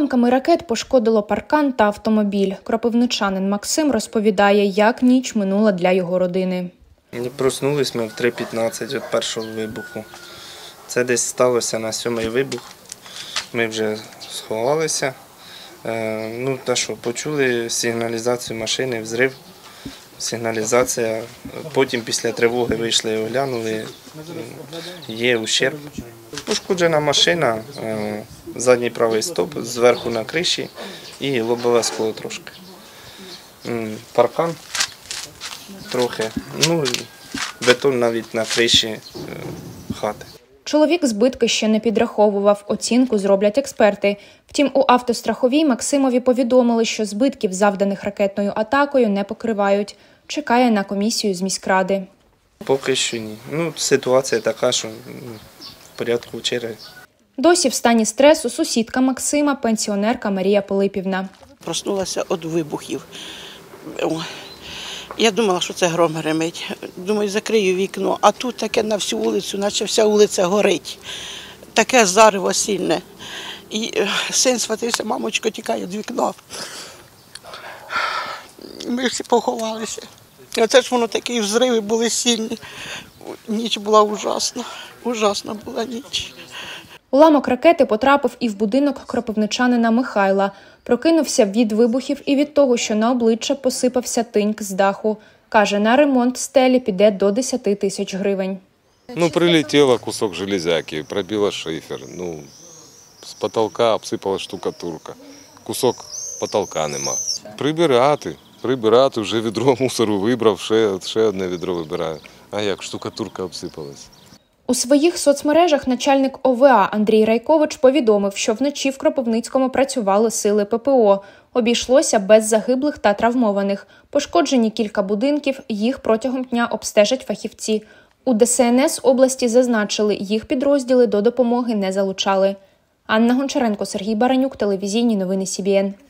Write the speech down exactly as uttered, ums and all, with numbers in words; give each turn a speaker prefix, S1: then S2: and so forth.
S1: Уламками ракет пошкодило паркан та автомобіль. Кропивничанин Максим розповідає, як ніч минула для його родини.
S2: Проснулись ми в три п'ятнадцять від першого вибуху. Це десь сталося на сьомий вибух. Ми вже сховалися. Ну, те, що почули сигналізацію машини, взрив, сигналізація. Потім після тривоги вийшли і оглянули, є ущерб. Пошкоджена машина, задній правий стоп, зверху на криші і лобове скло трошки. Паркан трохи, ну бетон навіть на криші хати.
S1: Чоловік збитки ще не підраховував, оцінку зроблять експерти. Втім, у автостраховій Максимові повідомили, що збитків, завданих ракетною атакою, не покривають. Чекає на комісію з міськради.
S2: Поки що ні. Ну, ситуація така, що в порядку черги.
S1: Досі в стані стресу сусідка Максима, пенсіонерка Марія Пилипівна.
S3: Проснулася від вибухів. Я думала, що це гром гримить. Думаю, закрию вікно, а тут таке на всю вулицю, наче вся вулиця горить. Таке зарево сильне. І син схватився, мамочко, тікає від вікна. Ми всі поховалися. Оце ж воно такі взриви були сильні. Ніч була ужасна. Ужасна була ніч.
S1: Уламок ракети потрапив і в будинок кропивничанина Михайла. Прокинувся від вибухів і від того, що на обличчя посипався тиньк з даху. Каже, на ремонт стелі піде до десяти тисяч гривень.
S4: Ну, прилетіло кусок железяки, пробило шифер. Ну, з потолка обсипала штукатурка. Кусок потолка нема. Прибирати, прибирати, вже відро мусору вибрав, ще, ще одне відро вибираю. А як, штукатурка обсипалась.
S1: У своїх соцмережах начальник О В А Андрій Райкович повідомив, що вночі в Кропивницькому працювали сили П П О. Обійшлося без загиблих та травмованих. Пошкоджені кілька будинків, їх протягом дня обстежать фахівці. У Д С Н С області зазначили, їх підрозділи до допомоги не залучали. Анна Гончаренко, Сергій Баранюк, телевізійні новини Сі Бі Ен.